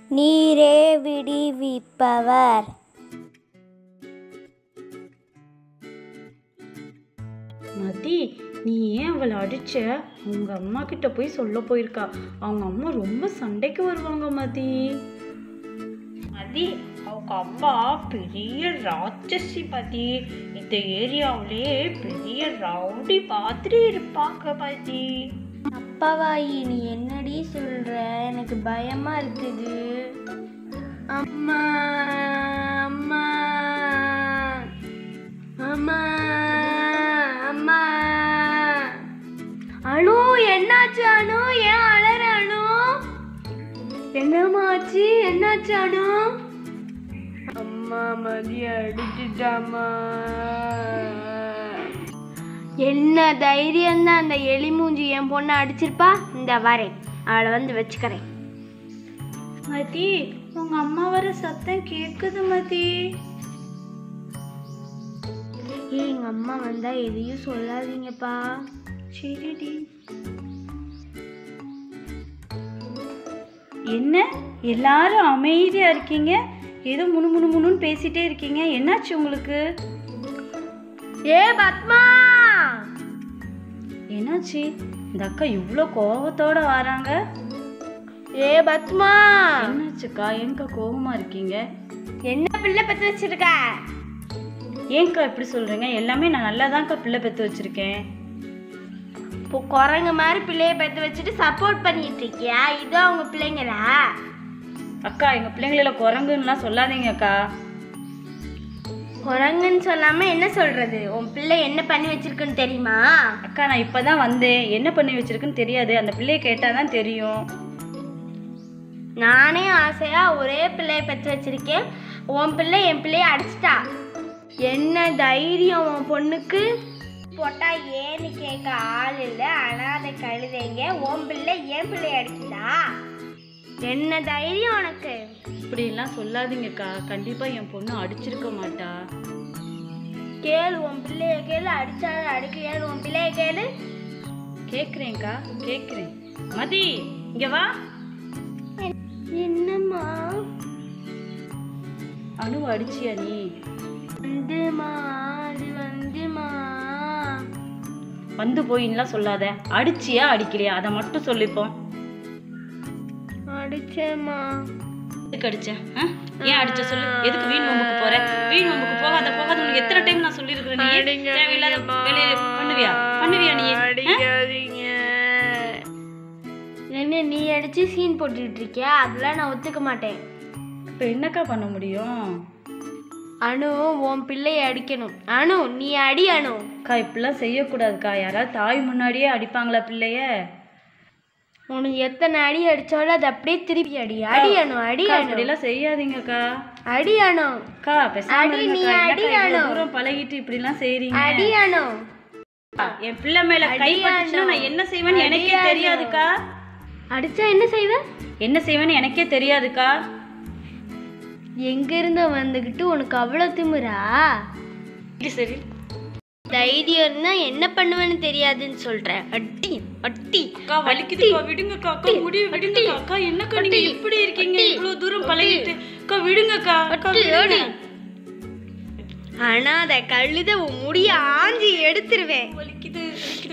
நீரே விடுவிப்பவர். மதி, நீ ஏன் அவளை அடிச்ச? அவங்க அம்மா கிட்ட போய் சொல்ல போயிருக்கா. அவங்க அம்மா ரொம்ப சண்டைக்கு வருவாங்க மதி. மதி, அவங்க அம்மா பெரிய ராட்சசி மதி. இந்த ஏரியாவிலே பெரிய ரவுடி மாதிரி இருப்பாங்க மதி. அப்பாவாயி, நீ என்னடி சொல்ற? எனக்கு பயமா இருக்குது. அம்மா அம்மா அம்மா அம்மா. அனு, என்னாச்சு அனு? ஏன் அழற அனு? என்னமாச்சு? என்னாச்சு அனு? அம்மா மதிய அடிச்சுட்டாமா. என்ன தைரியம் தான் அந்த எலி மூஞ்சி என் பொண்ணை அடிச்சிருப்பா. இந்த வரேன், அவளை வந்து வச்சுக்கிறேன். மதி, உங்க அம்மா வர சத்தம் கேக்குது மதி. எங்க அம்மா வந்தா எதையும் சொல்லாதீங்கப்பா. சரிடி. என்ன எல்லாரும் அமைதியா இருக்கீங்க? ஏதோ முணுமுணுன்னு பேசிட்டே இருக்கீங்க. என்னாச்சு உங்களுக்கு? ஏ பத்மா, என்னாச்சு? இந்த அக்கா இவ்வளோ கோபத்தோட வராங்க. ஏ பத்மா, என்னாச்சுக்கா? ஏன்க்கா கோபமா இருக்கீங்க? என்ன பிள்ளை பெத்து வச்சிருக்க? ஏன்க்கா இப்படி சொல்றீங்க? எல்லாமே நான் நல்லா தான்க்கா பிள்ளை பெற்று வச்சிருக்கேன். இப்போ குரங்கு மாதிரி பிள்ளைய பெத்து வச்சுட்டு சப்போர்ட் பண்ணிட்டு இருக்கியா? இது அவங்க பிள்ளைங்களா? அக்கா, எங்க பிள்ளைங்கள குரங்குன்னுலாம் சொல்லாதீங்க அக்கா. குரங்குன்னு சொல்லாம என்ன சொல்றது? உன் பிள்ளை என்ன பண்ணி வச்சிருக்குன்னு தெரியுமா? அக்கா, நான் இப்பதான் வந்தேன். என்ன பண்ணி வச்சிருக்குன்னு தெரியாது. அந்த பிள்ளைய கேட்டாதான் தெரியும். நானே ஆசையா ஒரே பிள்ளைய பெத்து வச்சிருக்கேன். உன் பிள்ளை என் பிள்ளைய அடிச்சிட்டா. என்ன தைரியம் உன் பொண்ணுக்கு? போட்டா ஏன்னு கேட்க ஆள் இல்லை. அனாதை கழுதைங்க. உன் பிள்ளை என் பிள்ளைய அடிக்குதா? என்ன தைரியம் உனக்கு? இப்படிலாம் சொல்லாதீங்கக்கா. கண்டிப்பா என் பொண்ணு அடிச்சிருக்க மாட்டா. கேளு, உன் பிள்ளைய கேளு. அடிச்சாரு அடிக்கையாரு உன் பிள்ளைய கேளு. கேக்குறேன்க்கா, கேக்குறேன். மதி, இங்க வா. என்னம்மா? அனு அடிச்சியா நீ? வந்துமா, அது வந்துமா. வந்து போயின்லாம் சொல்லாத. அடிச்சியா அடிக்கலையா அதை மட்டும் சொல்லிப்போம். அடிச்சேம்மா. எதுக்கு அடிச்ச? ஏன் அடிச்ச சொல்லு. எதுக்கு வீண் வம்புக்கு போற? வீண் வம்புக்கு போகாத போகாத. உனக்கு எத்தனை டைம் நான் சொல்லியிருக்கிறேன். நீ தேவையில்லாத வேலையை பண்ணுவியா நீ? அடிக்காதீங்க. என்ன நீ அடிச்சு சீன் போட்டுட்டு இருக்கியா? அதெல்லாம் நான் ஒத்துக்க மாட்டேன். இப்போ என்னக்கா பண்ண முடியும்? அனு, உன் பிள்ளைய அடிக்கணும். அனு, நீ அடி. அனு அக்கா, இப்படிலாம் செய்யக்கூடாதுக்கா. யாராவது தாய் முன்னாடியே அடிப்பாங்களா பிள்ளைய? உனக்கு எத்தனை அடி அடிச்சாலும் அது அப்படியே திருப்பி அடி. அடி அனு, அடி அனு. அப்படிலாம் செய்யாதீங்கக்கா. அடி அனு. அக்கா, பேசாம நீ இருங்கக்கா. அடி என்னக்கா அனு. இவ்வளவு தூரம் பழகிட்டு இப்படிலாம் செய்றீங்க? அடி அனு. என் பிள்ளை மேல கை பட்டுச்சுன்னா நான் என்ன செய்வேன்னு எனக்கே தெரியாதுக்கா. அடிச்சா என்ன செய்வ? என்ன செய்வேன்னு எனக்கே தெரியாதுக்கா. எங்க இருந்து வந்துகிட்டு உனக்கு அவ்வளவு திமிரா? சரி, தைரியம் இருந்தா என்ன பண்ணுவேன்னு தெரியாதுன்னு சொல்றேன். அட்டி அட்டி. அக்கா வலிக்குதுக்கா, விடுங்கக்கா. அக்கா முடிய விடுங்கக்கா. அக்கா, என்னக்கா நீங்க இப்படி இருக்கீங்க? இவ்வளவு தூரம் பழகிட்டு. அக்கா விடுங்கக்கா. அக்கா விடுங்க. ஆனா அத கழுத முடிய ஆஞ்சி எடுத்துருவேன். வலிக்குது.